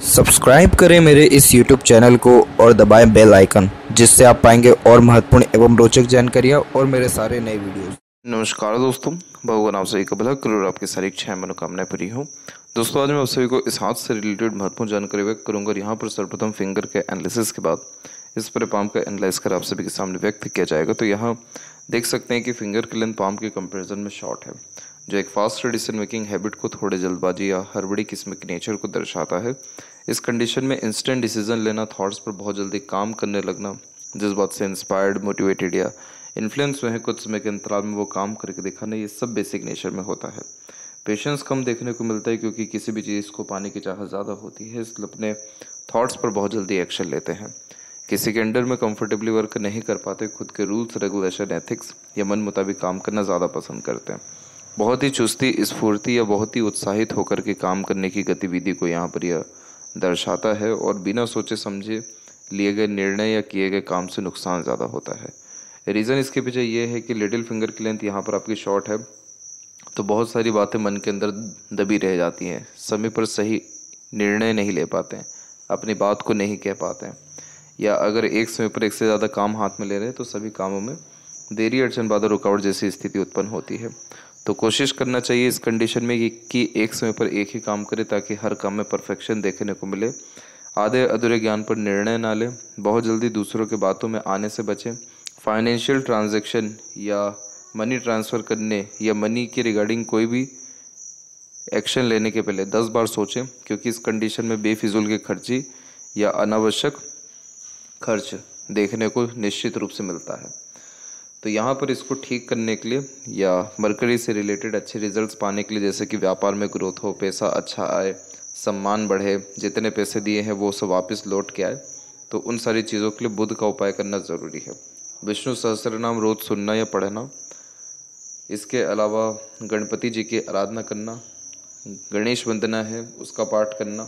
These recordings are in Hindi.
सब्सक्राइब करें मेरे इस YouTube चैनल को और दबाएं बेल आइकन, जिससे आप पाएंगे और महत्वपूर्ण एवं रोचक जानकारियाँ और मेरे सारे नए वीडियोस। नमस्कार दोस्तों, भगवान आप सभी का भला करो और आपकी सारी इच्छाएं मनोकामनाएं पूरी हो। दोस्तों, आज मैं आप सभी को इस हाथ से रिलेटेड महत्वपूर्ण जानकारी व्यक्त करूंगा और यहाँ पर सर्वप्रथम फिंगर के एनालिसिस के बाद इस पर पाम का एनालाइज कर आप सभी के सामने व्यक्त किया जाएगा। तो यहाँ देख सकते हैं कि फिंगर की लेंथ पाम के कंपेरिजन में शॉर्ट है, जो एक फास्ट डिसीजन मेकिंग हैबिट को थोड़े जल्दबाजी या हड़बड़ी किस्म के नेचर को दर्शाता है। इस कंडीशन में इंस्टेंट डिसीजन लेना, थॉट्स पर बहुत जल्दी काम करने लगना, जिस बात से इंस्पायर्ड, मोटिवेटेड या इन्फ्लुएंस हुए हैं, कुछ समय के अंतराल में वो काम करके दिखाना, ये सब बेसिक नेचर में होता है। पेशेंस कम देखने को मिलता है क्योंकि किसी भी चीज़ को पाने की चाहत ज़्यादा होती है, इसलिए अपने थॉट्स पर बहुत जल्दी एक्शन लेते हैं। किसी के अंडर में कंफर्टेबली वर्क नहीं कर पाते, खुद के रूल्स, रेगुलेशन, एथिक्स या मन मुताबिक काम करना ज़्यादा पसंद करते हैं। बहुत ही चुस्ती, स्फूर्ति या बहुत ही उत्साहित होकर के काम करने की गतिविधि को यहाँ पर यह दर्शाता है और बिना सोचे समझे लिए गए निर्णय या किए गए काम से नुकसान ज़्यादा होता है। रीज़न इसके पीछे ये है कि लिटिल फिंगर की लेंथ यहाँ पर आपकी शॉर्ट है, तो बहुत सारी बातें मन के अंदर दबी रह जाती हैं, समय पर सही निर्णय नहीं ले पाते हैं, अपनी बात को नहीं कह पाते हैं, या अगर एक समय पर एक से ज़्यादा काम हाथ में ले रहे हैं तो सभी कामों में देरी, अड़चन, बाधा, रुकावट जैसी स्थिति उत्पन्न होती है। तो कोशिश करना चाहिए इस कंडीशन में कि एक समय पर एक ही काम करें ताकि हर काम में परफेक्शन देखने को मिले। आधे अधूरे ज्ञान पर निर्णय ना लें, बहुत जल्दी दूसरों के बातों में आने से बचें। फाइनेंशियल ट्रांजैक्शन या मनी ट्रांसफ़र करने या मनी के रिगार्डिंग कोई भी एक्शन लेने के पहले 10 बार सोचें, क्योंकि इस कंडीशन में बेफिजूल के खर्ची या अनावश्यक खर्च देखने को निश्चित रूप से मिलता है। तो यहाँ पर इसको ठीक करने के लिए या मरकरी से रिलेटेड अच्छे रिजल्ट्स पाने के लिए, जैसे कि व्यापार में ग्रोथ हो, पैसा अच्छा आए, सम्मान बढ़े, जितने पैसे दिए हैं वो सब वापस लौट के आए, तो उन सारी चीज़ों के लिए बुध का उपाय करना ज़रूरी है। विष्णु सहस्त्रनाम रोज सुनना या पढ़ना, इसके अलावा गणपति जी की आराधना करना, गणेश वंदना है उसका पाठ करना,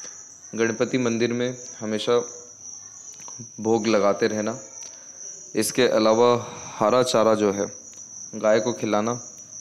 गणपति मंदिर में हमेशा भोग लगाते रहना, इसके अलावा हरा चारा जो है गाय को खिलाना,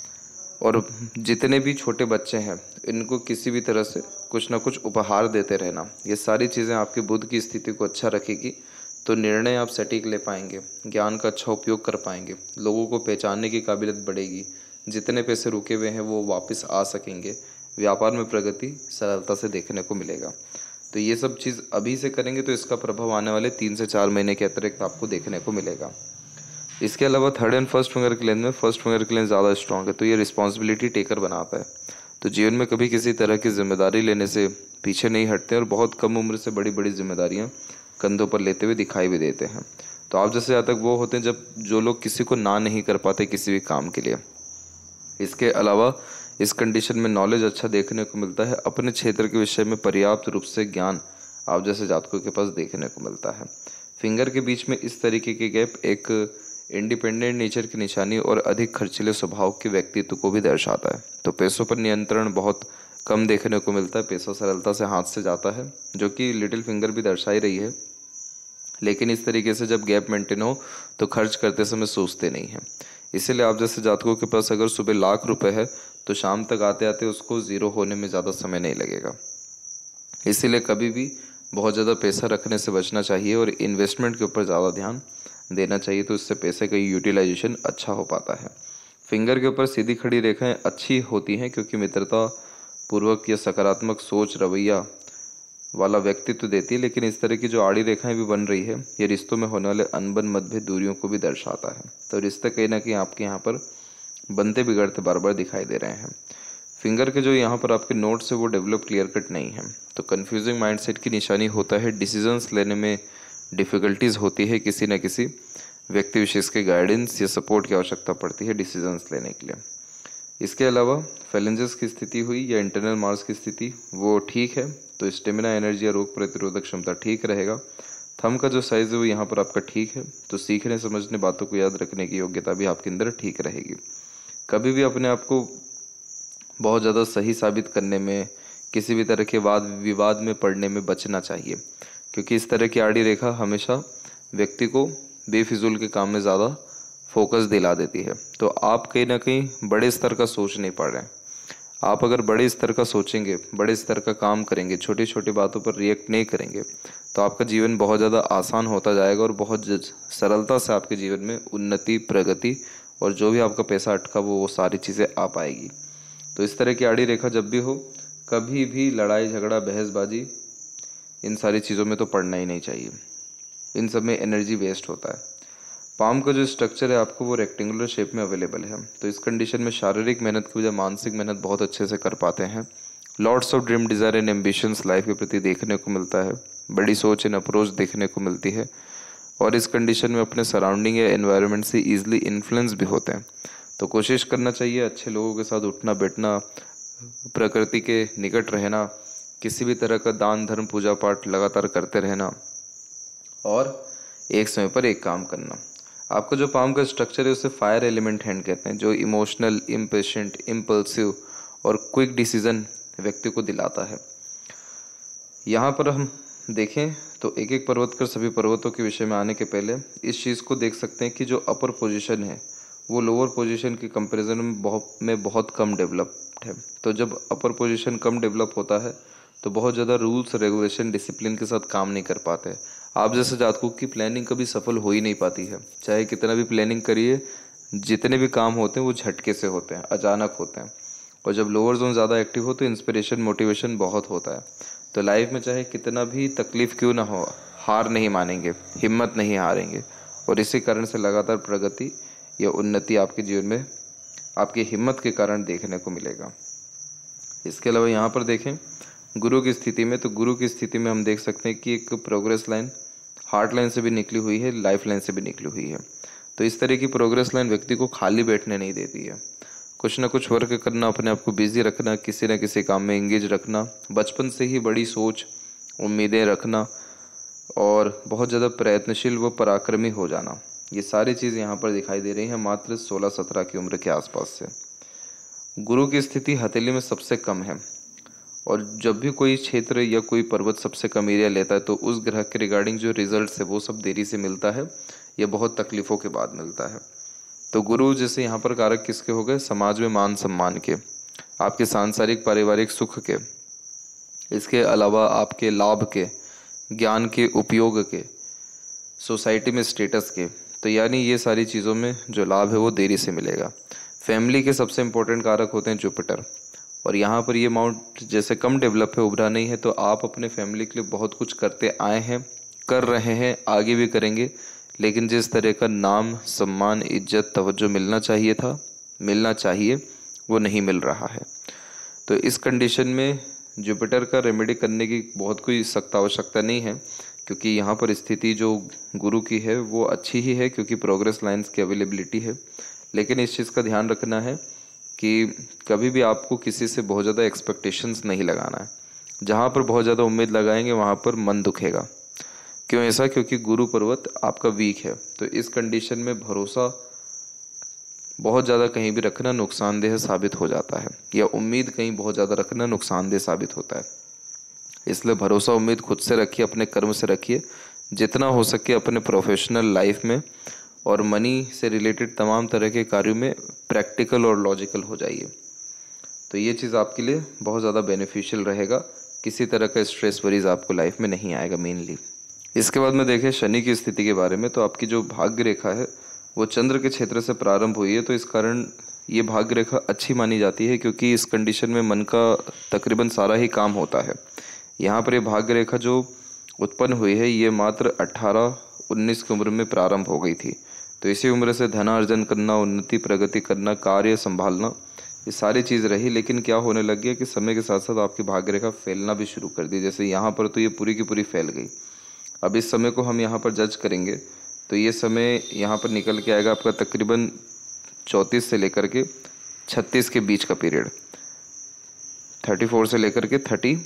और जितने भी छोटे बच्चे हैं इनको किसी भी तरह से कुछ ना कुछ उपहार देते रहना। ये सारी चीज़ें आपके बुध की स्थिति को अच्छा रखेगी, तो निर्णय आप सटीक ले पाएंगे, ज्ञान का अच्छा उपयोग कर पाएंगे, लोगों को पहचानने की काबिलियत बढ़ेगी, जितने पैसे रुके हुए हैं वो वापस आ सकेंगे, व्यापार में प्रगति सरलता से देखने को मिलेगा। तो ये सब चीज़ अभी से करेंगे तो इसका प्रभाव आने वाले 3 से 4 महीने के अतिरिक्त आपको देखने को मिलेगा। इसके अलावा थर्ड एंड फर्स्ट फिंगर की लेंथ में फर्स्ट फिंगर की लेंथ ज़्यादा स्ट्रॉन्ग है, तो ये रिस्पॉन्सिबिलिटी टेकर बनाता है, तो जीवन में कभी किसी तरह की जिम्मेदारी लेने से पीछे नहीं हटते और बहुत कम उम्र से बड़ी बड़ी जिम्मेदारियाँ कंधों पर लेते हुए दिखाई भी देते हैं। तो आप जैसे जातक वो होते हैं जो लोग किसी को ना नहीं कर पाते किसी भी काम के लिए। इसके अलावा इस कंडीशन में नॉलेज अच्छा देखने को मिलता है, अपने क्षेत्र के विषय में पर्याप्त रूप से ज्ञान आप जैसे जातकों के पास देखने को मिलता है। फिंगर के बीच में इस तरीके के गैप एक इंडिपेंडेंट नेचर की निशानी और अधिक खर्चीले स्वभाव के व्यक्तित्व को भी दर्शाता है। तो पैसों पर नियंत्रण बहुत कम देखने को मिलता है, पैसा सरलता से हाथ से जाता है, जो कि लिटिल फिंगर भी दर्शा ही रही है। लेकिन इस तरीके से जब गैप मेंटेन हो तो खर्च करते समय सोचते नहीं हैं। इसीलिए आप जैसे जातकों के पास अगर सुबह लाख रुपए है तो शाम तक आते आते उसको ज़ीरो होने में ज़्यादा समय नहीं लगेगा। इसीलिए कभी भी बहुत ज़्यादा पैसा रखने से बचना चाहिए और इन्वेस्टमेंट के ऊपर ज़्यादा ध्यान देना चाहिए, तो इससे पैसे का यूटिलाइजेशन अच्छा हो पाता है। फिंगर के ऊपर सीधी खड़ी रेखाएं अच्छी होती हैं क्योंकि मित्रता पूर्वक या सकारात्मक सोच, रवैया वाला व्यक्तित्व देती है, लेकिन इस तरह की जो आड़ी रेखाएं भी बन रही है ये रिश्तों में होने वाले अनबन, मतभेद, दूरियों को भी दर्शाता है। तो रिश्ते कहीं ना कहीं आपके यहाँ पर बनते बिगड़ते बार बार दिखाई दे रहे हैं। फिंगर के जो यहाँ पर आपके नोट्स है वो डेवलप क्लियर कट नहीं है, तो कन्फ्यूजिंग माइंडसेट की निशानी होता है। डिसीजंस लेने में डिफ़िकल्टीज होती है, किसी न किसी व्यक्ति विशेष के गाइडेंस या सपोर्ट की आवश्यकता पड़ती है डिसीजंस लेने के लिए। इसके अलावा फेलेंजेस की स्थिति हुई या इंटरनल मार्स की स्थिति वो ठीक है, तो स्टेमिना, एनर्जी या रोग प्रतिरोधक क्षमता ठीक रहेगा। थंब का जो साइज़ है वो यहाँ पर आपका ठीक है, तो सीखने, समझने, बातों को याद रखने की योग्यता भी आपके अंदर ठीक रहेगी। कभी भी अपने आप को बहुत ज़्यादा सही साबित करने में, किसी भी तरह के वाद विवाद में पड़ने में बचना चाहिए, क्योंकि इस तरह की आड़ी रेखा हमेशा व्यक्ति को बेफिजूल के काम में ज़्यादा फोकस दिला देती है। तो आप कहीं ना कहीं बड़े स्तर का सोच नहीं पा रहे हैं, आप अगर बड़े स्तर का सोचेंगे, बड़े स्तर का काम करेंगे, छोटी छोटी बातों पर रिएक्ट नहीं करेंगे, तो आपका जीवन बहुत ज़्यादा आसान होता जाएगा और बहुत सरलता से आपके जीवन में उन्नति, प्रगति और जो भी आपका पैसा अटका वो सारी चीज़ें आ पाएगी। तो इस तरह की आड़ी रेखा जब भी हो, कभी भी लड़ाई झगड़ा बहसबाजी इन सारी चीज़ों में तो पड़ना ही नहीं चाहिए। इन सब में एनर्जी वेस्ट होता है। पाम का जो स्ट्रक्चर है आपको वो रेक्टेंगुलर शेप में अवेलेबल है। तो इस कंडीशन में शारीरिक मेहनत की वजह मानसिक मेहनत बहुत अच्छे से कर पाते हैं। Lots of dream, desire and ambitions life के प्रति देखने को मिलता है। बड़ी सोच एंड अप्रोच देखने को मिलती है। और इस कंडीशन में अपने सराउंडिंग या एनवायरनमेंट से ईजिली इन्फ्लुएंस भी होते हैं। तो कोशिश करना चाहिए अच्छे लोगों के साथ उठना बैठना, प्रकृति के निकट रहना, किसी भी तरह का दान धर्म पूजा पाठ लगातार करते रहना और एक समय पर एक काम करना। आपका जो पाम का स्ट्रक्चर है उसे फायर एलिमेंट हैंड कहते हैं, जो इमोशनल, इम्पेशेंट, इम्पल्सिव और क्विक डिसीजन व्यक्ति को दिलाता है। यहाँ पर हम देखें तो एक एक पर्वत कर सभी पर्वतों के विषय में आने के पहले इस चीज़ को देख सकते हैं कि जो अपर पोजीशन है वो लोअर पोजीशन के कंपैरिजन में बहुत कम डेवलप्ड है। तो जब अपर पोजीशन कम डेवलप होता है तो बहुत ज़्यादा रूल्स रेगुलेशन डिसिप्लिन के साथ काम नहीं कर पाते। आप जैसे जातकों की प्लानिंग कभी सफल हो ही नहीं पाती है। चाहे कितना भी प्लानिंग करिए, जितने भी काम होते हैं वो झटके से होते हैं, अचानक होते हैं। और जब लोअर जोन ज़्यादा एक्टिव हो तो इंस्पिरेशन, मोटिवेशन बहुत होता है। तो लाइफ में चाहे कितना भी तकलीफ क्यों ना हो, हार नहीं मानेंगे, हिम्मत नहीं हारेंगे और इसी कारण से लगातार प्रगति या उन्नति आपके जीवन में आपकी हिम्मत के कारण देखने को मिलेगा। इसके अलावा यहाँ पर देखें गुरु की स्थिति में, तो गुरु की स्थिति में हम देख सकते हैं कि एक प्रोग्रेस लाइन हार्ट लाइन से भी निकली हुई है, लाइफ लाइन से भी निकली हुई है। तो इस तरह की प्रोग्रेस लाइन व्यक्ति को खाली बैठने नहीं देती है। कुछ ना कुछ वर्क करना, अपने आप को बिजी रखना, किसी न किसी काम में एंगेज रखना, बचपन से ही बड़ी सोच, उम्मीदें रखना और बहुत ज़्यादा प्रयत्नशील व पराक्रमी हो जाना, ये सारी चीज़ यहाँ पर दिखाई दे रही हैं मात्र 16-17 की उम्र के आसपास से। गुरु की स्थिति हथेली में सबसे कम है और जब भी कोई क्षेत्र या कोई पर्वत सबसे कम एरिया लेता है तो उस ग्रह के रिगार्डिंग जो रिजल्ट है वो सब देरी से मिलता है या बहुत तकलीफ़ों के बाद मिलता है। तो गुरु जैसे यहाँ पर कारक किसके हो गए? समाज में मान सम्मान के, आपके सांसारिक पारिवारिक सुख के, इसके अलावा आपके लाभ के, ज्ञान के उपयोग के, सोसाइटी में स्टेटस के। तो यानी ये सारी चीज़ों में जो लाभ है वो देरी से मिलेगा। फैमिली के सबसे इम्पोर्टेंट कारक होते हैं जुपिटर और यहाँ पर ये माउंट जैसे कम डेवलप है, उभरा नहीं है, तो आप अपने फैमिली के लिए बहुत कुछ करते आए हैं, कर रहे हैं, आगे भी करेंगे, लेकिन जिस तरह का नाम, सम्मान, इज्जत, तवज्जो मिलना चाहिए वो नहीं मिल रहा है। तो इस कंडीशन में जुपिटर का रेमेडी करने की बहुत कोई सख्त आवश्यकता नहीं है क्योंकि यहाँ पर स्थिति जो गुरु की है वो अच्छी ही है क्योंकि प्रोग्रेस लाइंस की अवेलेबिलिटी है। लेकिन इस चीज़ का ध्यान रखना है कि कभी भी आपको किसी से बहुत ज़्यादा एक्सपेक्टेशंस नहीं लगाना है। जहाँ पर बहुत ज़्यादा उम्मीद लगाएंगे वहाँ पर मन दुखेगा। क्यों ऐसा? क्योंकि गुरु पर्वत आपका वीक है। तो इस कंडीशन में भरोसा बहुत ज़्यादा कहीं भी रखना नुकसानदेह साबित हो जाता है या उम्मीद कहीं बहुत ज़्यादा रखना नुकसानदेह साबित होता है। इसलिए भरोसा उम्मीद खुद से रखिए, अपने कर्म से रखिए, जितना हो सके अपने प्रोफेशनल लाइफ में और मनी से रिलेटेड तमाम तरह के कार्यों में प्रैक्टिकल और लॉजिकल हो जाइए। तो ये चीज़ आपके लिए बहुत ज़्यादा बेनिफिशियल रहेगा। किसी तरह का स्ट्रेस वरीज आपको लाइफ में नहीं आएगा मेनली। इसके बाद में देखें शनि की स्थिति के बारे में, तो आपकी जो भाग्य रेखा है वो चंद्र के क्षेत्र से प्रारंभ हुई है। तो इस कारण ये भाग्य रेखा अच्छी मानी जाती है क्योंकि इस कंडीशन में मन का तकरीबन सारा ही काम होता है। यहाँ पर ये भाग्य रेखा जो उत्पन्न हुई है ये मात्र 18-19 की उम्र में प्रारंभ हो गई थी। तो इसी उम्र से धनार्जन करना, उन्नति प्रगति करना, कार्य संभालना, ये सारी चीज़ रही। लेकिन क्या होने लग गया कि समय के साथ साथ आपकी भाग्य रेखा फैलना भी शुरू कर दी। जैसे यहाँ पर तो ये पूरी की पूरी फैल गई। अब इस समय को हम यहाँ पर जज करेंगे तो ये समय यहाँ पर निकल के आएगा आपका तकरीबन 34 से लेकर के 36 के बीच का पीरियड, 34 से लेकर के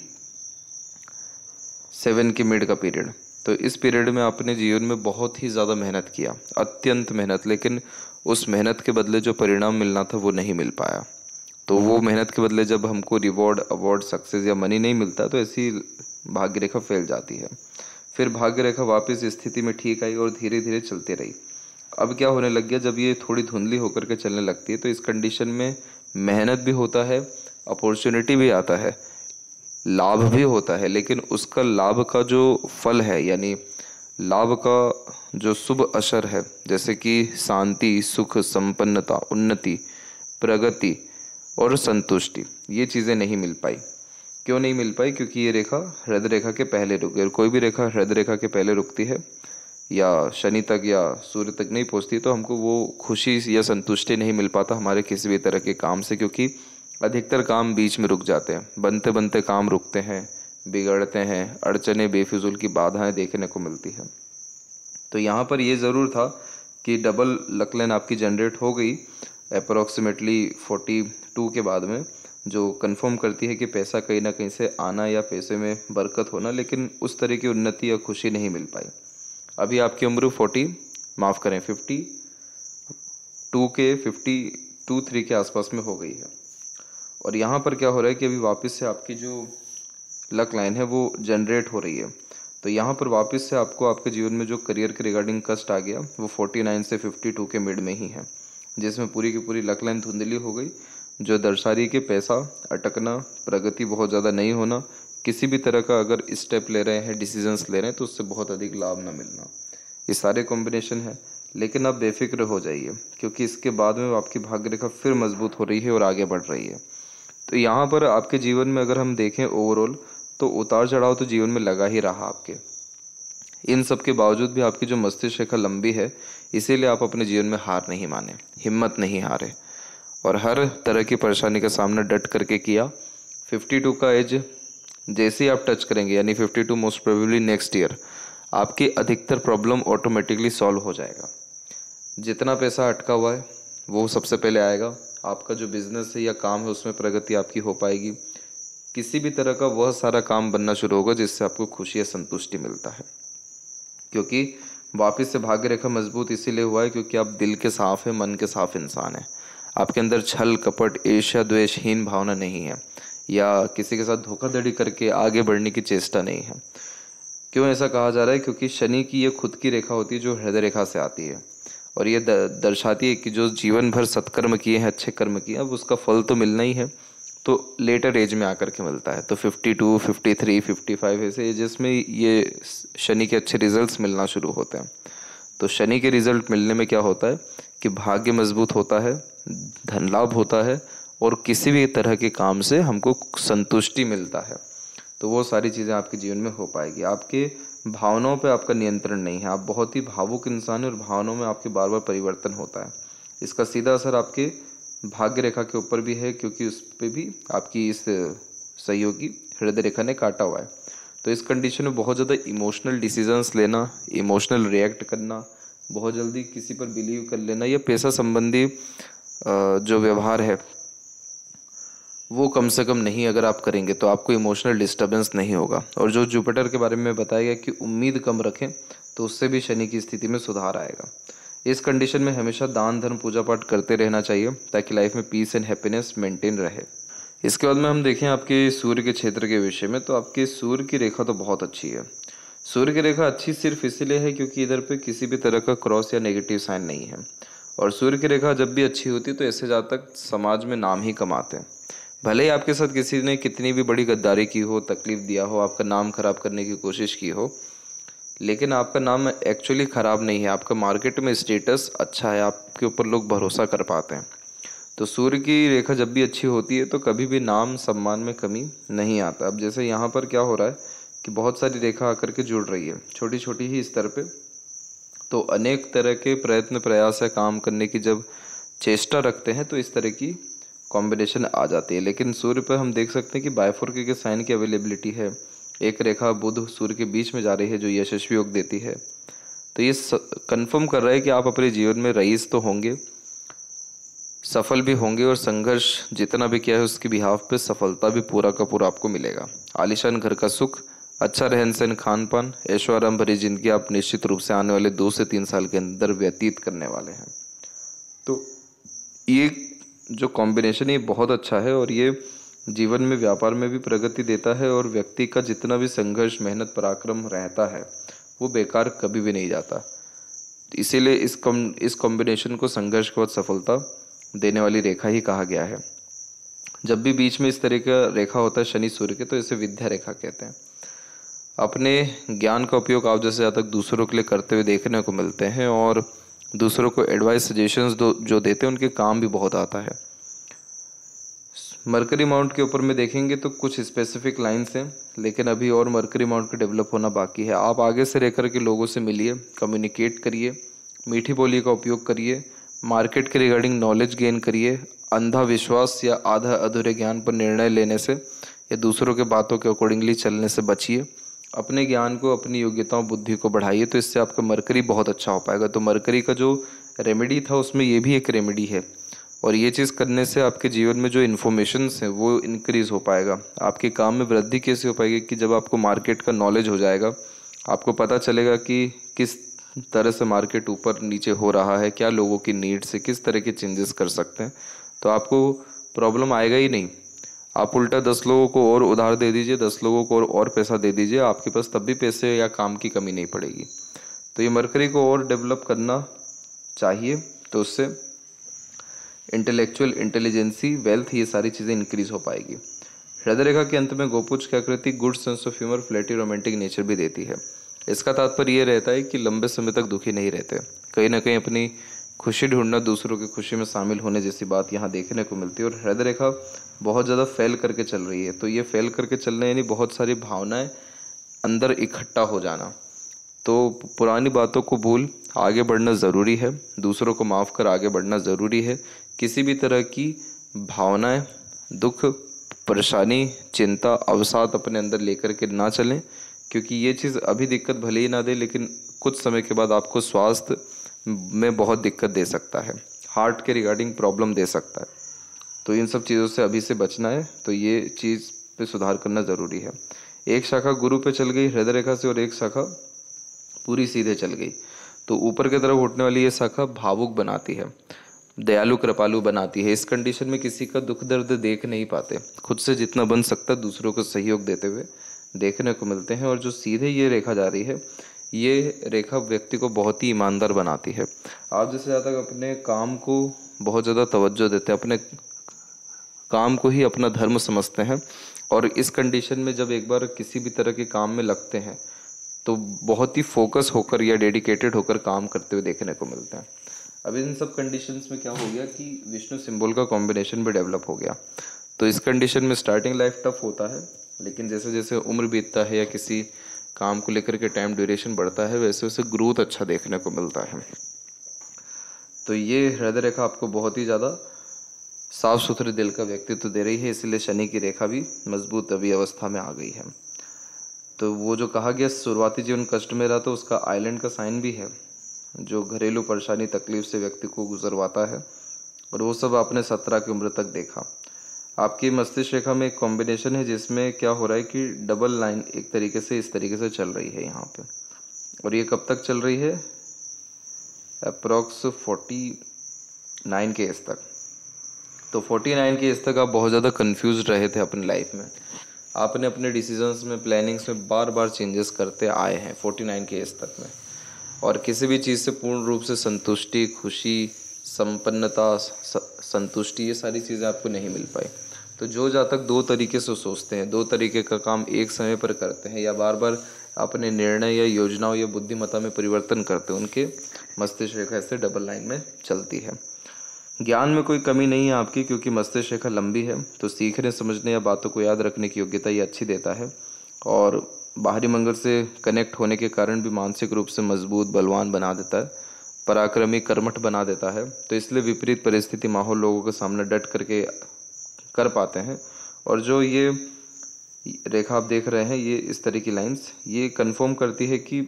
37 के मिड का पीरियड। तो इस पीरियड में आपने जीवन में बहुत ही ज़्यादा मेहनत किया, अत्यंत मेहनत, लेकिन उस मेहनत के बदले जो परिणाम मिलना था वो नहीं मिल पाया। तो वो मेहनत के बदले जब हमको रिवॉर्ड, अवार्ड, सक्सेस या मनी नहीं मिलता तो ऐसी भाग्य रेखा फैल जाती है। फिर भाग्य रेखा वापस स्थिति में ठीक आई और धीरे धीरे चलती रही। अब क्या होने लग गया, जब ये थोड़ी धुंधली होकर के चलने लगती है तो इस कंडीशन में मेहनत भी होता है, अपॉर्चुनिटी भी आता है, लाभ भी होता है, लेकिन उसका लाभ का जो फल है यानी लाभ का जो शुभ असर है, जैसे कि शांति, सुख, संपन्नता, उन्नति, प्रगति और संतुष्टि, ये चीज़ें नहीं मिल पाई। क्यों नहीं मिल पाई? क्योंकि ये रेखा हृदय रेखा के पहले रुक गई, और कोई भी रेखा हृदय रेखा के पहले रुकती है या शनि तक या सूर्य तक नहीं पहुंचती तो हमको वो खुशी या संतुष्टि नहीं मिल पाता हमारे किसी भी तरह के काम से, क्योंकि अधिकतर काम बीच में रुक जाते हैं, बनते बनते काम रुकते हैं, बिगड़ते हैं, अड़चने, बेफिजूल की बाधाएं देखने को मिलती है। तो यहाँ पर ये ज़रूर था कि डबल लक लाइन आपकी जनरेट हो गई अप्रोक्सीमेटली 42 के बाद में, जो कंफर्म करती है कि पैसा कहीं ना कहीं से आना या पैसे में बरकत होना, लेकिन उस तरह की उन्नति या खुशी नहीं मिल पाई। अभी आपकी उम्र 52 के 52-3 के आसपास में हो गई है। और यहाँ पर क्या हो रहा है कि अभी वापस से आपकी जो लक लाइन है वो जनरेट हो रही है। तो यहाँ पर वापस से आपको आपके जीवन में जो करियर के रिगार्डिंग कष्ट आ गया वो 49 से 52 के मिड में ही है, जिसमें पूरी की पूरी लक लाइन धुंधली हो गई, जो दर्शा रही कि पैसा अटकना, प्रगति बहुत ज़्यादा नहीं होना, किसी भी तरह का अगर स्टेप ले रहे हैं, डिसीजंस ले रहे हैं तो उससे बहुत अधिक लाभ ना मिलना, ये सारे कॉम्बिनेशन है। लेकिन आप बेफिक्र हो जाइए, क्योंकि इसके बाद में आपकी भाग्य रेखा फिर मजबूत हो रही है और आगे बढ़ रही है। तो यहाँ पर आपके जीवन में अगर हम देखें ओवरऑल तो उतार चढ़ाव तो जीवन में लगा ही रहा आपके। इन सब के बावजूद भी आपकी जो मस्तिष्क रेखा लंबी है, इसीलिए आप अपने जीवन में हार नहीं माने, हिम्मत नहीं हारे और हर तरह की परेशानी का सामना डट करके किया। 52 का एज जैसे ही आप टच करेंगे यानी 52 मोस्ट प्रोबेबली नेक्स्ट ईयर, आपकी अधिकतर प्रॉब्लम ऑटोमेटिकली सॉल्व हो जाएगा। जितना पैसा अटका हुआ है वो सबसे पहले आएगा, आपका जो बिजनेस है या काम है उसमें प्रगति आपकी हो पाएगी, किसी भी तरह का वह सारा काम बनना शुरू होगा जिससे आपको खुशी या संतुष्टि मिलता है। क्योंकि वापस से भाग्य रेखा मजबूत इसीलिए हुआ है क्योंकि आप दिल के साफ है, मन के साफ इंसान है, आपके अंदर छल कपट ईर्ष्या द्वेषहीन भावना नहीं है या किसी के साथ धोखाधड़ी करके आगे बढ़ने की चेष्टा नहीं है। क्यों ऐसा कहा जा रहा है? क्योंकि शनि की ये खुद की रेखा होती है जो हृदय रेखा से आती है और ये दर्शाती है कि जो जीवन भर सत्कर्म किए हैं, अच्छे कर्म किए हैं, अब उसका फल तो मिलना ही है, तो लेटर एज में आकर के मिलता है। तो 52, 53, 55 ऐसे एजेस में ये शनि के अच्छे रिजल्ट्स मिलना शुरू होते हैं। तो शनि के रिजल्ट मिलने में क्या होता है कि भाग्य मजबूत होता है, धन लाभ होता है और किसी भी तरह के काम से हमको संतुष्टि मिलता है। तो वो सारी चीज़ें आपके जीवन में हो पाएगी। आपके भावनाओं पे आपका नियंत्रण नहीं है, आप बहुत ही भावुक इंसान हैं और भावनाओं में आपके बार बार परिवर्तन होता है। इसका सीधा असर आपके भाग्य रेखा के ऊपर भी है क्योंकि उस पर भी आपकी इस सहयोगी हृदय रेखा ने काटा हुआ है। तो इस कंडीशन में बहुत ज़्यादा इमोशनल डिसीजंस लेना, इमोशनल रिएक्ट करना, बहुत जल्दी किसी पर बिलीव कर लेना या पैसा संबंधी जो व्यवहार है वो कम से कम नहीं अगर आप करेंगे तो आपको इमोशनल डिस्टर्बेंस नहीं होगा। और जो जुपिटर के बारे में बताया गया कि उम्मीद कम रखें तो उससे भी शनि की स्थिति में सुधार आएगा। इस कंडीशन में हमेशा दान धर्म पूजा पाठ करते रहना चाहिए ताकि लाइफ में पीस एंड हैप्पीनेस मेंटेन रहे। इसके बाद में हम देखें आपके सूर्य के क्षेत्र के विषय में, तो आपके सूर्य की रेखा तो बहुत अच्छी है। सूर्य की रेखा अच्छी सिर्फ इसीलिए है क्योंकि इधर पे किसी भी तरह का क्रॉस या नेगेटिव साइन नहीं है। और सूर्य की रेखा जब भी अच्छी होती है तो ऐसे जातक समाज में नाम ही कमाते हैं। भले ही आपके साथ किसी ने कितनी भी बड़ी गद्दारी की हो, तकलीफ दिया हो, आपका नाम खराब करने की कोशिश की हो, लेकिन आपका नाम एक्चुअली ख़राब नहीं है, आपका मार्केट में स्टेटस अच्छा है, आपके ऊपर लोग भरोसा कर पाते हैं। तो सूर्य की रेखा जब भी अच्छी होती है तो कभी भी नाम सम्मान में कमी नहीं आता। अब जैसे यहाँ पर क्या हो रहा है कि बहुत सारी रेखा आकर के जुड़ रही है छोटी छोटी ही स्तर पे, तो अनेक तरह के प्रयत्न प्रयास या काम करने की जब चेष्टा रखते हैं तो इस तरह की कॉम्बिनेशन आ जाती है। लेकिन सूर्य पर हम देख सकते हैं कि बायफोर्के के साइन की अवेलेबिलिटी है, एक रेखा बुध सूर्य के बीच में जा रही है जो यशस्वी योग देती है। तो ये कंफर्म कर रहा है कि आप अपने जीवन में रईस तो होंगे, सफल भी होंगे और संघर्ष जितना भी किया है उसकी बिहाफ पे सफलता भी पूरा का पूरा आपको मिलेगा। आलीशान घर का सुख, अच्छा रहन सहन, खान पान, ऐशो आराम भरी जिंदगी आप निश्चित रूप से आने वाले 2 से 3 साल के अंदर व्यतीत करने वाले हैं। तो ये जो कॉम्बिनेशन है बहुत अच्छा है और ये जीवन में व्यापार में भी प्रगति देता है और व्यक्ति का जितना भी संघर्ष मेहनत पराक्रम रहता है वो बेकार कभी भी नहीं जाता। इसीलिए इस कॉम्बिनेशन को संघर्ष के बाद सफलता देने वाली रेखा ही कहा गया है। जब भी बीच में इस तरह का रेखा होता है शनि सूर्य के, तो इसे विद्या रेखा कहते हैं। अपने ज्ञान का उपयोग आप जैसे ज़्यादा दूसरों के लिए करते हुए देखने को मिलते हैं, और दूसरों को एडवाइस सजेशंस जो देते हैं उनके काम भी बहुत आता है। मरकरी माउंट के ऊपर में देखेंगे तो कुछ स्पेसिफिक लाइंस हैं, लेकिन अभी और मरकरी माउंट का डेवलप होना बाकी है। आप आगे से रहकर के लोगों से मिलिए, कम्युनिकेट करिए, मीठी बोली का उपयोग करिए, मार्केट के रिगार्डिंग नॉलेज गेन करिए। अंधा विश्वास या आधा अधूरे ज्ञान पर निर्णय लेने से या दूसरों के बातों के अकॉर्डिंगली चलने से बचिए। अपने ज्ञान को, अपनी योग्यताओं, बुद्धि को बढ़ाइए, तो इससे आपका मरकरी बहुत अच्छा हो पाएगा। तो मरकरी का जो रेमेडी था उसमें ये भी एक रेमेडी है, और ये चीज़ करने से आपके जीवन में जो इन्फॉर्मेशंस हैं वो इंक्रीज़ हो पाएगा। आपके काम में वृद्धि कैसे हो पाएगी कि जब आपको मार्केट का नॉलेज हो जाएगा, आपको पता चलेगा कि किस तरह से मार्केट ऊपर नीचे हो रहा है, क्या लोगों की नीड्स है, किस तरह के चेंजेस कर सकते हैं, तो आपको प्रॉब्लम आएगा ही नहीं। आप उल्टा 10 लोगों को और उधार दे दीजिए, 10 लोगों को और पैसा दे दीजिए, आपके पास तब भी पैसे या काम की कमी नहीं पड़ेगी। तो ये मरकरी को और डेवलप करना चाहिए, तो उससे इंटेलेक्चुअल इंटेलिजेंसी, वेल्थ, ये सारी चीज़ें इंक्रीज हो पाएगी। हृदय रेखा के अंत में गोपुच की आकृति good sense of humour, flirty, romantic nature भी देती है। इसका तात्पर्य ये रहता है कि लंबे समय तक दुखी नहीं रहते। कहीं ना कहीं अपनी खुशी ढूंढना, दूसरों की खुशी में शामिल होने जैसी बात यहाँ देखने को मिलती है। और हृदय रेखा बहुत ज़्यादा फैल करके चल रही है, तो ये फैल करके चलना यानी बहुत सारी भावनाएं अंदर इकट्ठा हो जाना। तो पुरानी बातों को भूल आगे बढ़ना ज़रूरी है, दूसरों को माफ़ कर आगे बढ़ना ज़रूरी है। किसी भी तरह की भावनाएं, दुख, परेशानी, चिंता, अवसाद अपने अंदर लेकर के ना चलें, क्योंकि ये चीज़ अभी दिक्कत भले ही ना दे, लेकिन कुछ समय के बाद आपको स्वास्थ्य में बहुत दिक्कत दे सकता है, हार्ट के रिगार्डिंग प्रॉब्लम दे सकता है। तो इन सब चीज़ों से अभी से बचना है, तो ये चीज़ पे सुधार करना ज़रूरी है। एक शाखा गुरु पे चल गई हृदय रेखा से, और एक शाखा पूरी सीधे चल गई, तो ऊपर की तरफ उठने वाली ये शाखा भावुक बनाती है, दयालु कृपालु बनाती है। इस कंडीशन में किसी का दुख दर्द देख नहीं पाते, खुद से जितना बन सकता दूसरों को सहयोग देते हुए देखने को मिलते हैं। और जो सीधे ये रेखा जा रही है, ये रेखा व्यक्ति को बहुत ही ईमानदार बनाती है। आप जैसे ज़्यादा अपने काम को बहुत ज़्यादा तवज्जो देते हैं, अपने काम को ही अपना धर्म समझते हैं, और इस कंडीशन में जब एक बार किसी भी तरह के काम में लगते हैं तो बहुत ही फोकस होकर या डेडिकेटेड होकर काम करते हुए देखने को मिलते हैं। अब इन सब कंडीशंस में क्या हो गया कि विष्णु सिंबल का कॉम्बिनेशन भी डेवलप हो गया। तो इस कंडीशन में स्टार्टिंग लाइफ टफ होता है, लेकिन जैसे जैसे उम्र बीतता है या किसी काम को लेकर के टाइम ड्यूरेशन बढ़ता है, वैसे वैसे ग्रोथ अच्छा देखने को मिलता है। तो ये हृदय रेखा आपको बहुत ही ज़्यादा साफ सुथरे दिल का व्यक्तित्व दे रही है, इसलिए शनि की रेखा भी मजबूत अभी अवस्था में आ गई है। तो वो जो कहा गया शुरुआती जीवन कष्ट में रहा, तो उसका आइलैंड का साइन भी है, जो घरेलू परेशानी तकलीफ से व्यक्ति को गुजरवाता है, और वो सब आपने 17 की उम्र तक देखा। आपकी मस्तिष्क रेखा में एक कॉम्बिनेशन है जिसमें क्या हो रहा है कि डबल लाइन एक तरीके से इस तरीके से चल रही है यहाँ पे, और ये कब तक चल रही है? अप्रॉक्स 49 के एज तक। तो 49 के एज तक आप बहुत ज़्यादा कंफ्यूज रहे थे अपनी लाइफ में, आपने अपने डिसीजंस में, प्लानिंग्स में बार बार चेंजेस करते आए हैं 49 के एज तक में, और किसी भी चीज़ से पूर्ण रूप से संतुष्टि, खुशी, संपन्नता, संतुष्टि, ये सारी चीज़ें आपको नहीं मिल पाई। तो जो जहाँ तक दो तरीके से सोचते हैं, दो तरीके का काम एक समय पर करते हैं, या बार बार अपने निर्णय या योजनाओं या बुद्धिमत्ता में परिवर्तन करते हैं, उनके मस्तिष्क रेखा ऐसे डबल लाइन में चलती है। ज्ञान में कोई कमी नहीं है आपकी, क्योंकि मस्तिष्क रेखा लंबी है, तो सीखने, समझने या बातों को याद रखने की योग्यता ये अच्छी देता है, और बाहरी मंगल से कनेक्ट होने के कारण भी मानसिक रूप से मजबूत, बलवान बना देता है, पराक्रमी, कर्मठ बना देता है। तो इसलिए विपरीत परिस्थिति, माहौल, लोगों के सामने डट करके कर पाते हैं। और जो ये रेखा आप देख रहे हैं, ये इस तरह की लाइंस, ये कंफर्म करती है कि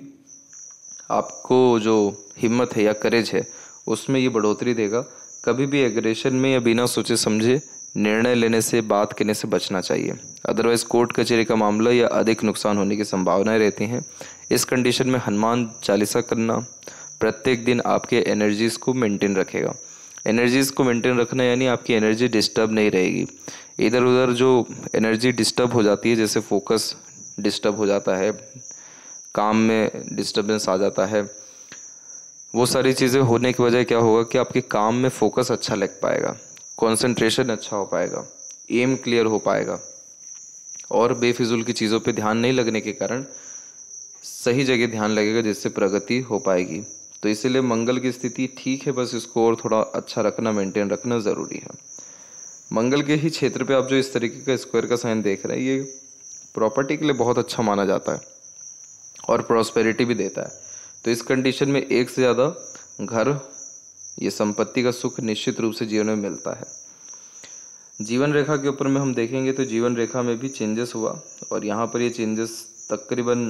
आपको जो हिम्मत है या करेज है उसमें ये बढ़ोतरी देगा। कभी भी एग्रेशन में या बिना सोचे समझे निर्णय लेने से, बात कहने से बचना चाहिए, अदरवाइज कोर्ट कचहरी का मामला या अधिक नुकसान होने की संभावनाएं रहती हैं। इस कंडीशन में हनुमान चालीसा करना प्रत्येक दिन आपके एनर्जीज़ को मेंटेन रखेगा। एनर्जीज़ को मेंटेन रखना यानी आपकी एनर्जी डिस्टर्ब नहीं रहेगी। इधर उधर जो एनर्जी डिस्टर्ब हो जाती है, जैसे फोकस डिस्टर्ब हो जाता है, काम में डिस्टर्बेंस आ जाता है, वो सारी चीज़ें होने की वजह क्या होगा कि आपके काम में फोकस अच्छा लग पाएगा, कंसंट्रेशन अच्छा हो पाएगा, एम क्लियर हो पाएगा और बेफिजूल की चीज़ों पे ध्यान नहीं लगने के कारण सही जगह ध्यान लगेगा, जिससे प्रगति हो पाएगी। तो इसीलिए मंगल की स्थिति ठीक है, बस इसको और थोड़ा अच्छा रखना, मेंटेन रखना ज़रूरी है। मंगल के ही क्षेत्र पे आप जो इस तरीके का स्क्वायर का साइन देख रहे हैं, ये प्रॉपर्टी के लिए बहुत अच्छा माना जाता है और प्रॉस्पेरिटी भी देता है। तो इस कंडीशन में एक से ज़्यादा घर, ये संपत्ति का सुख निश्चित रूप से जीवन में मिलता है। जीवन रेखा के ऊपर में हम देखेंगे तो जीवन रेखा में भी चेंजेस हुआ और यहाँ पर ये चेंजेस तकरीबन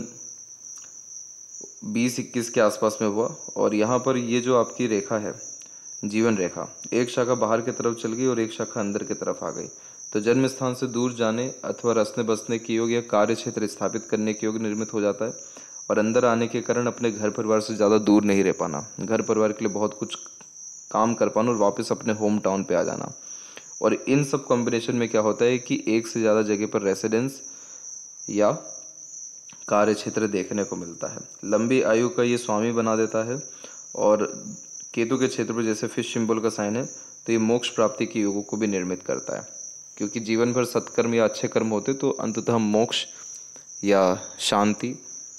20-21 के आसपास में हुआ। और यहाँ पर ये जो आपकी रेखा है, जीवन रेखा, एक शाखा बाहर की तरफ चल गई और एक शाखा अंदर की तरफ आ गई। तो जन्म स्थान से दूर जाने अथवा रसने बसने के योग या कार्य क्षेत्र स्थापित करने के योग निर्मित हो जाता है। और अंदर आने के कारण अपने घर परिवार से ज़्यादा दूर नहीं रह पाना, घर परिवार के लिए बहुत कुछ काम कर पाना और वापस अपने होम टाउन पे आ जाना। और इन सब कॉम्बिनेशन में क्या होता है कि एक से ज़्यादा जगह पर रेसिडेंस या कार्य क्षेत्र देखने को मिलता है। लंबी आयु का ये स्वामी बना देता है। और केतु के क्षेत्र पर जैसे फिश सिंबल का साइन है, तो ये मोक्ष प्राप्ति के योगों को भी निर्मित करता है, क्योंकि जीवन भर सत्कर्म या अच्छे कर्म होते तो अंततः मोक्ष या शांति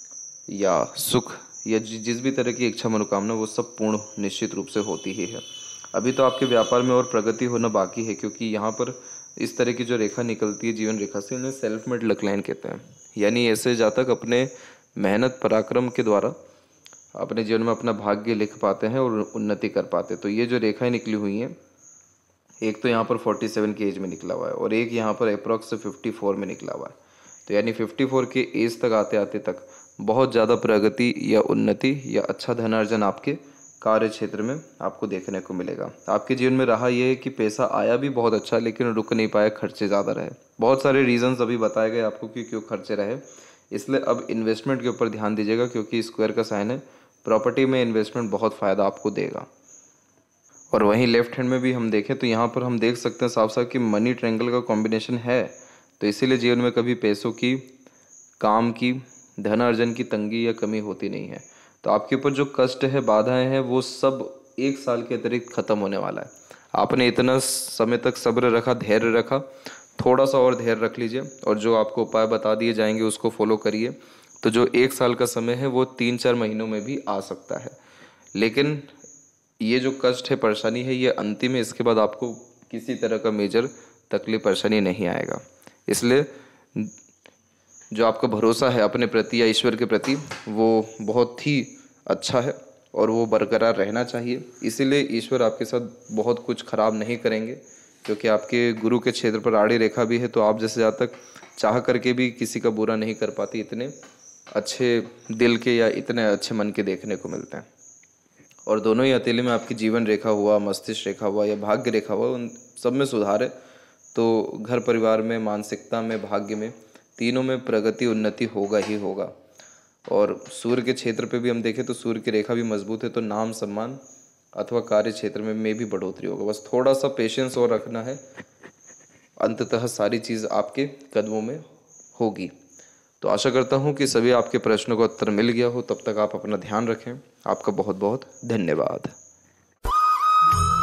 या सुख या जिस भी तरह की इच्छा मनोकामना, वो सब पूर्ण निश्चित रूप से होती ही है। अभी तो आपके व्यापार में और प्रगति होना बाकी है, क्योंकि यहाँ पर इस तरह की जो रेखा निकलती है जीवन रेखा से, इन्हें सेल्फ मेड लक लाइन कहते हैं। यानी ऐसे जातक अपने मेहनत पराक्रम के द्वारा अपने जीवन में अपना भाग्य लिख पाते हैं और उन्नति कर पाते हैं। तो ये जो रेखाएं निकली हुई हैं, एक तो यहाँ पर 47 की एज में निकला हुआ है और एक यहाँ पर अप्रॉक्स 54 में निकला हुआ है। तो यानी 54 के एज तक आते आते तक बहुत ज़्यादा प्रगति या उन्नति या अच्छा धनार्जन आपके कार्य क्षेत्र में आपको देखने को मिलेगा। आपके जीवन में रहा यह है कि पैसा आया भी बहुत अच्छा, लेकिन रुक नहीं पाया, खर्चे ज़्यादा रहे। बहुत सारे रीजंस अभी बताए गए आपको कि क्यों खर्चे रहे। इसलिए अब इन्वेस्टमेंट के ऊपर ध्यान दीजिएगा, क्योंकि स्क्वायर का साइन है, प्रॉपर्टी में इन्वेस्टमेंट बहुत फ़ायदा आपको देगा। और वहीं लेफ्ट हैंड में भी हम देखें तो यहाँ पर हम देख सकते हैं साफ साफ कि मनी ट्रायंगल का कॉम्बिनेशन है। तो इसीलिए जीवन में कभी पैसों की, काम की, धन अर्जन की तंगी या कमी होती नहीं है। तो आपके ऊपर जो कष्ट है, बाधाएं हैं, वो सब 1 साल के अतिरिक्त खत्म होने वाला है। आपने इतना समय तक सब्र रखा, धैर्य रखा, थोड़ा सा और धैर्य रख लीजिए और जो आपको उपाय बता दिए जाएंगे उसको फॉलो करिए। तो जो 1 साल का समय है वो 3-4 महीनों में भी आ सकता है। लेकिन ये जो कष्ट है, परेशानी है, ये अंतिम है। इसके बाद आपको किसी तरह का मेजर तकलीफ परेशानी नहीं आएगा। इसलिए जो आपका भरोसा है अपने प्रति या ईश्वर के प्रति, वो बहुत ही अच्छा है और वो बरकरार रहना चाहिए। इसीलिए ईश्वर आपके साथ बहुत कुछ खराब नहीं करेंगे, क्योंकि आपके गुरु के क्षेत्र पर आड़ी रेखा भी है। तो आप जैसे जातक चाह करके भी किसी का बुरा नहीं कर पाती, इतने अच्छे दिल के या इतने अच्छे मन के देखने को मिलते हैं। और दोनों ही हथेली में आपकी जीवन रेखा हुआ, मस्तिष्क रेखा हुआ या भाग्य रेखा हुआ, उन सब में सुधार है। तो घर परिवार में, मानसिकता में, भाग्य में, तीनों में प्रगति उन्नति होगा ही होगा। और सूर्य के क्षेत्र पे भी हम देखें तो सूर्य की रेखा भी मजबूत है, तो नाम सम्मान अथवा कार्य क्षेत्र में भी बढ़ोतरी होगा। बस थोड़ा सा पेशेंस और रखना है, अंततः सारी चीज़ आपके कदमों में होगी। तो आशा करता हूँ कि सभी आपके प्रश्नों का उत्तर मिल गया हो। तब तक आप अपना ध्यान रखें। आपका बहुत बहुत धन्यवाद।